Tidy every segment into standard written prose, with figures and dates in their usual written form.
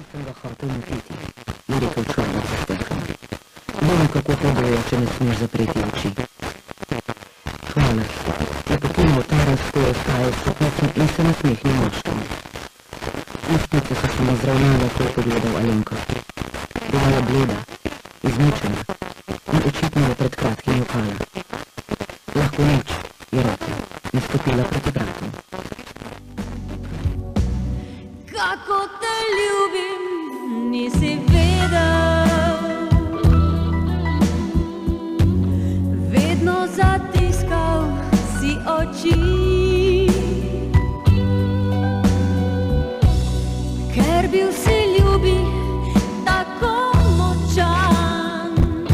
sem ga hotel motiti, je rekel človek zahteven. Vem, kako te bojo, če ne smeš zapreti oči. Hvala, je pokimal ta razstoj ostaje s sopnicem in se nasmehnil moškemu. Ustnice so se mu zravnale, ko je pogledal Alenko. Bila je bleda, izmučena in očitno je pred kratkim jokala. Lahko nič, je rekla in stopila proti vratom. Kako te ljubim, nisi vedel, vedno zatiskal si oči, ker bil si ljubi tako močan,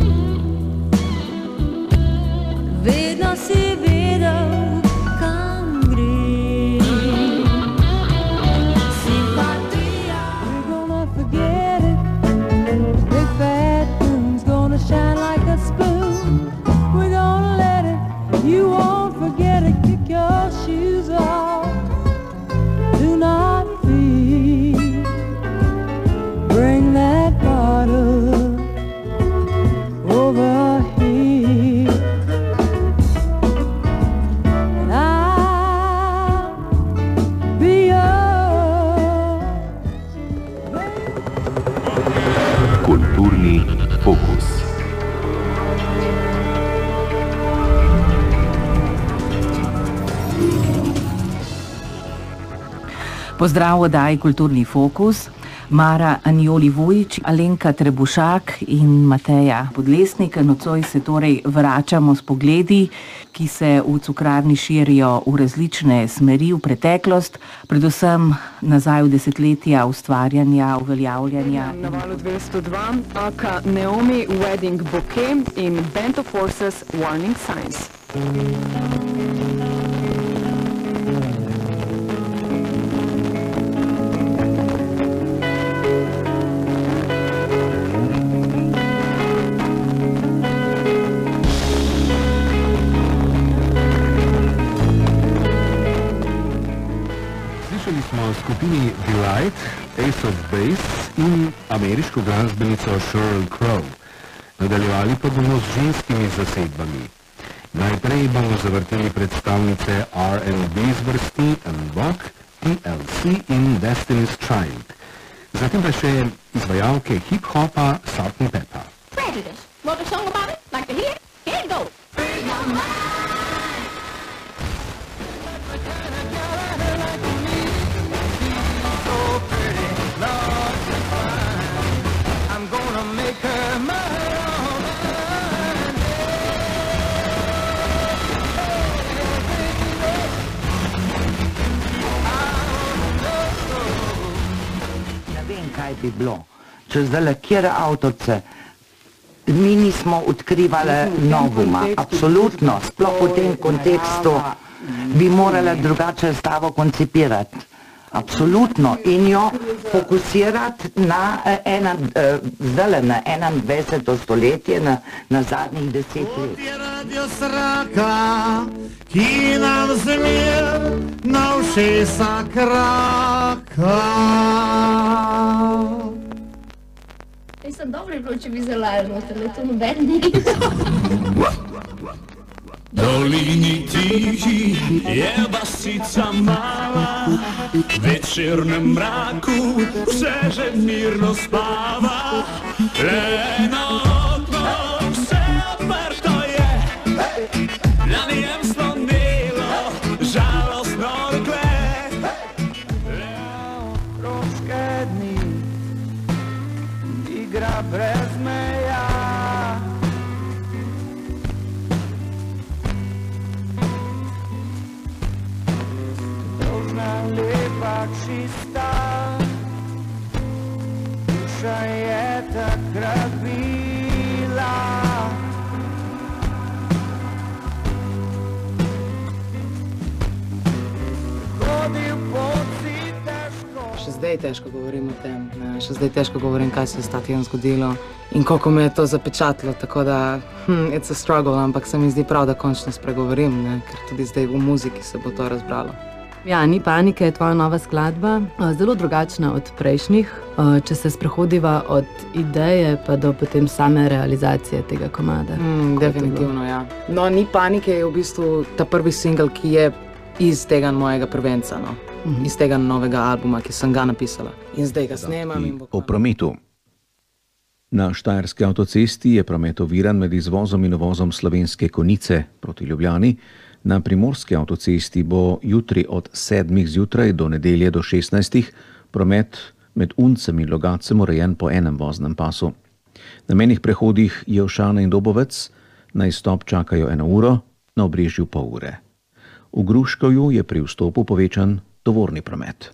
vedno si vedel, kam greš. Simpatija. We're gonna forget it, big fat moon's gonna shine like a spoon, we're gonna let it, you won't forget it, kick your shoes off, do not fear, bring that bottle over here, and I'll be yours. Kulturni fokus. Pozdrav v oddaji Kulturni fokus. Mara Anjoli-Vujić, Alenka Trebušak in Mateja Podlesnik. Nocoj se torej vračamo s pogledi, ki se v Cukrarni širijo v različne smeri, v preteklost, predvsem nazaj v desetletja ustvarjanja, uveljavljanja. Na valu 202 aka Naomi Wedding Bouquet in Band of Horses Warning Signs. Slišali smo o skupini Delight, Ace of Base in ameriško glasbenico Sheryl Crow. Nadaljevali pa bomo z ženskimi zasedbami. Najprej bomo zavrteli predstavnice R&B zvrsti Mbok, TLC in Destiny's Child. Zatem pa še izvajalke hip-hopa Salt-N-Pepa. Prejudice. Wrote a song about it? Like to hear it? Here it goes. Free your mind. I'm gonna make her mine. Ne vem, kaj bi bilo, če zdaj kjer avtorce, mi nismo odkrivali novuma, absolutno, sploh v tem kontekstu bi morala drugače stavo koncipirati. Absolutno, in jo fokusirati na zdaj na 21. stoletje, na zadnjih 10 let. Je radio sraka, ki nam zmer na ušesa kraka. Mislim, dobro je bilo, če bi zalajali noter, le to noben ni. Dolini tihi je vasica mala, v večernem mraku vse že mirno spava. Le eno okno vse odprto je, na njem slonilo žalostno rkle. Otroške dni igra brez meja. Lepa čista, duša je takrat bila. Hodil pot si težko. Še zdaj težko govorim o tem, ne? Še zdaj težko govorim, kaj se je s Tatijem zgodilo in koliko me je to zapečatilo, tako da it's a struggle, ampak se mi zdi prav, da končno spregovorim, ne? Ker tudi zdaj v muziki se bo to razbralo. Ja, Ni panike je tvoja nova skladba, zelo drugačna od prejšnjih. Če se sprehodiva od ideje pa do potem same realizacije tega komada. Definitivno, ja. No, Ni panike je v bistvu ta prvi singel, ki je iz tega mojega prvenca, no. Iz tega novega albuma, ki sem ga napisala. In zdaj ga snemam in bo o prometu. Na Štajerski avtocesti je promet oviran med izvozom in uvozom Slovenske Konjice proti Ljubljani. Na Primorski avtocesti bo jutri od 7 zjutraj do nedelje do 16 promet med Uncem in Logatcem urejen po enem voznem pasu. Na mejnih prehodih Jelšane in Dobovec na izstop čakajo 1 uro, na Obrežju pol ure. V Gruškovju je pri vstopu povečan tovorni promet.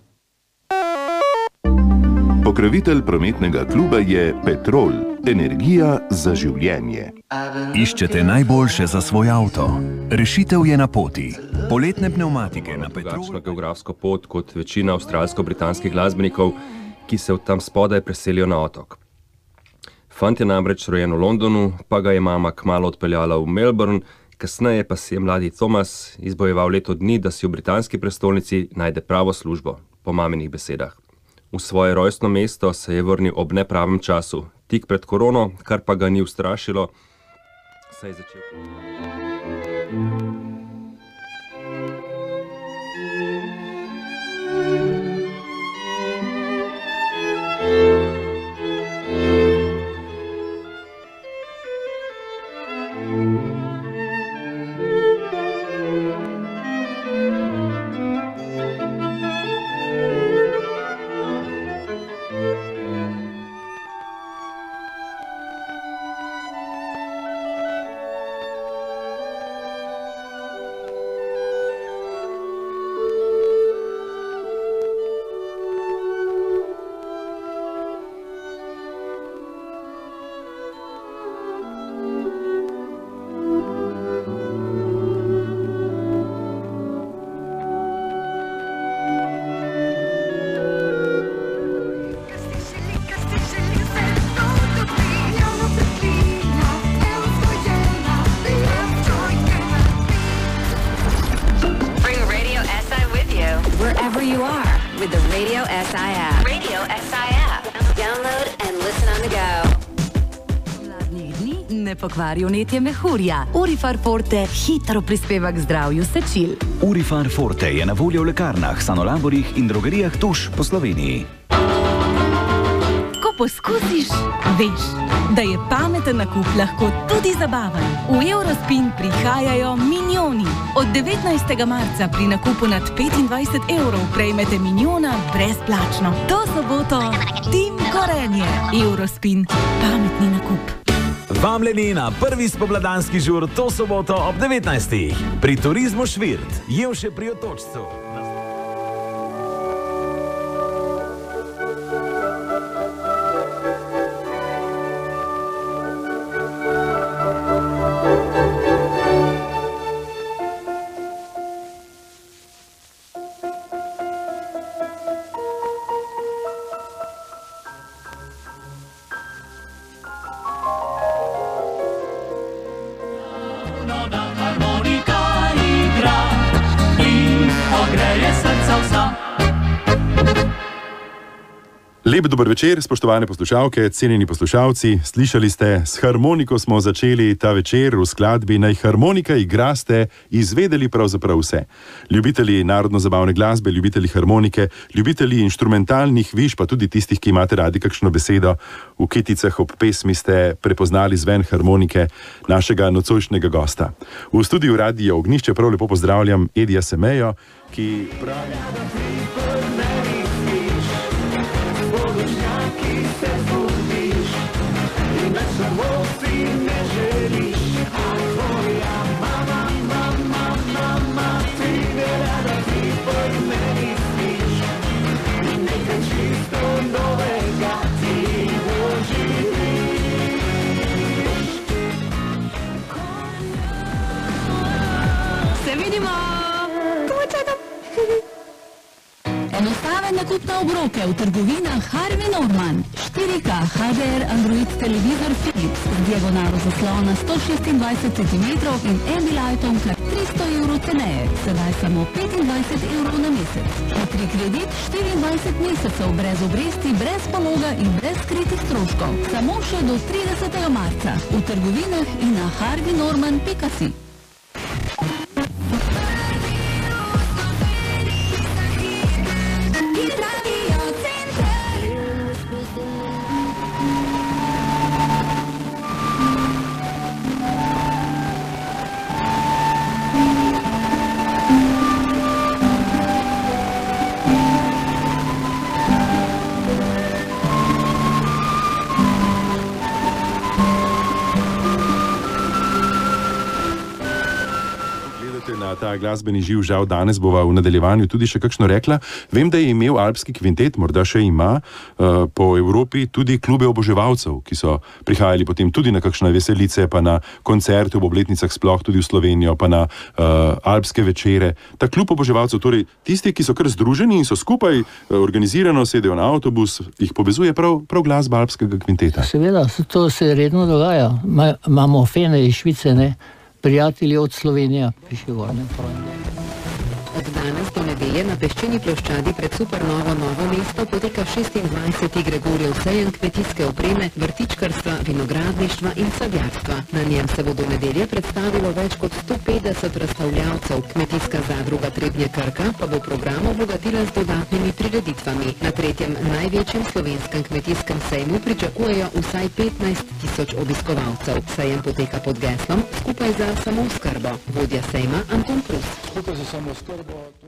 Pokrovitelj prometnega kluba je Petrol, energija za življenje. Iščete najboljše za svoj avto? Rešitev je na poti. Poletne pnevmatike na Petrol. Drugačno geografsko pot kot večina avstralsko-britanskih glasbenikov, ki se od tam spodaj preselijo na otok. Fant je namreč rojen v Londonu, pa ga je mama kmalu odpeljala v Melbourne, kasneje pa si je mladi Thomas izbojeval leto dni, da si v britanski prestolnici najde pravo službo, po maminih besedah. V svoje rojstno mesto se je vrnil ob nepravem času, tik pred korono, kar pa ga ni ustrašilo, saj je začel... Wherever you are with the Radio SI app. Radio SI app. Download and listen on the go. Hladnih dni ne pokvari vnetje mehurja. Urifar Forte hitro prispeva k zdravju sečil. Urifar Forte je na voljo v lekarnah, sanolaborjih in drogerijah Tuš po Sloveniji. Ko poskusiš, veš, da je pameten nakup lahko tudi zabaven. V Eurospin prihajajo milijoni. Od 19. marca pri nakupu nad 25 evrov prejmete milijona brezplačno. To soboto Tim Korenje. Eurospin. Pametni nakup. Vabljeni na prvi spomladanski žur to soboto ob 19. Pri Turizmu Švirt. Jevše pri Otočcu. Lep dober večer, spoštovane poslušalke, cenjeni poslušalci. Slišali ste, s harmoniko smo začeli ta večer v skladbi Naj harmonika igra, ste izvedeli pravzaprav vse. Ljubitelji narodno-zabavne glasbe, ljubitelji harmonike, ljubitelji inštrumentalnih viš, pa tudi tistih, ki imate radi kakšno besedo v kiticah ob pesmi, ste prepoznali zven harmonike našega nocojšnjega gosta. V studiu Radia Ognjišče prav lepo pozdravljam Edija Semejo, ki pravi... Enostaven nakup na obroke v trgovinah Harvey Norman. 4K HDR Android televizor Philips z diagonalo zaslona 126 cm in Ambilightom 300 evrov ceneje, sedaj samo 25 evrov na mesec. Hitri kredit 24 mesecev brez obresti, brez pologa in brez skritih stroškov. Samo še do 30. marca v trgovinah in na harveynorman.si. Ta glasbeni živ, žal danes bova v nadaljevanju tudi še kakšno rekla. Vem, da je imel Alpski kvintet, morda še ima, po Evropi tudi klube oboževalcev, ki so prihajali potem tudi na kakšne veselice, pa na koncerte ob obletnicah sploh tudi v Slovenijo, pa na alpske večere. Ta klub oboževalcev, torej tisti, ki so kar združeni in so skupaj organizirano, sedejo na avtobus, jih povezuje prav glasba Alpskega kvinteta. Seveda, to se redno dogaja. Imamo fene iz Švice, ne? Prijatelji od Slovenije prišli gor. Od danes do nedelje na peščeni ploščadi pred Supernovo Novo mesto poteka 26. Gregorjev sejem kmetijske opreme, vrtičkarstva, vinogradništva in sadjarstva. Na njem se bo do nedelje predstavilo več kot 150 razstavljavcev. Kmetijska zadruga Trebnje Krka pa bo program obogatila z dodatnimi prireditvami. Na tretjem največjem slovenskem kmetijskem sejmu pričakujejo vsaj 15.000 obiskovalcev. Sejem poteka pod geslom Skupaj za samooskrbo. Vodja sejma Anton Prus. Skupaj za samooskrbo